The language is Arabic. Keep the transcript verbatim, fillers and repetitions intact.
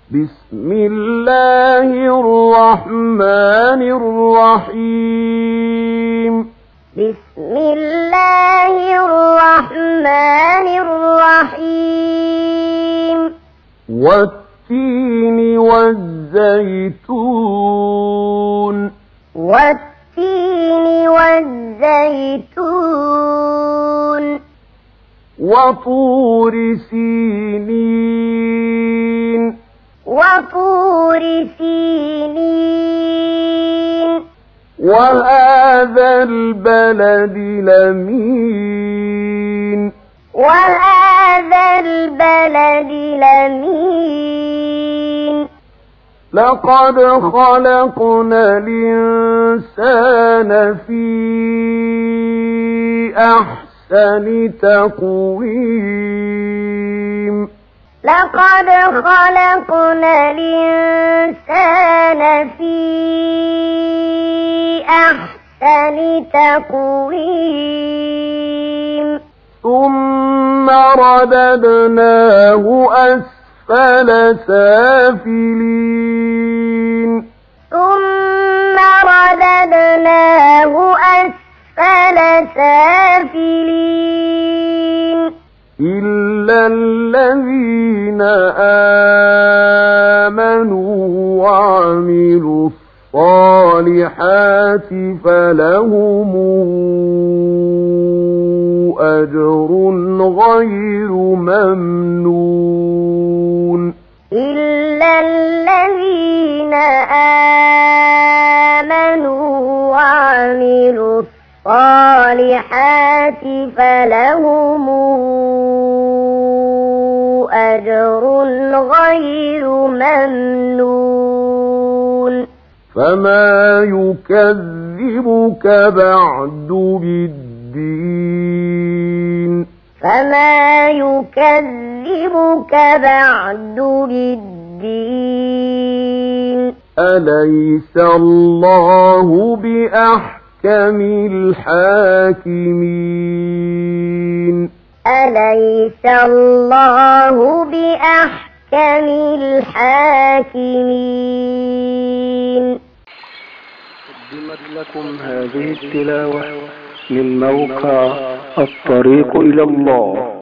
بسم الله الرحمن الرحيم بسم الله الرحمن الرحيم والتين والزيتون والتين والزيتون وطور سينين وطور سينين وهذا البلد الأمين وهذا البلد الأمين لقد خلقنا الإنسان في أحسن تقويم لقد خلقنا الإنسان في أحسن تقويم ثم رددناه أسفل سافلين ثم رددناه أسفل سافلين إلا الذين آمنوا وعملوا الصالحات فلهم أجر غير ممنون إلا الذين آمنوا وعملوا الصالحات فلهم أجر غير ممنون فما يكذبك بعد بالدين فما يكذبك بعد بالدين أليس الله بأحكم الحاكمين أليس الله بأحكم الحاكمين. قدمت لكم هذه التلاوة من موقع الطريق إلى الله.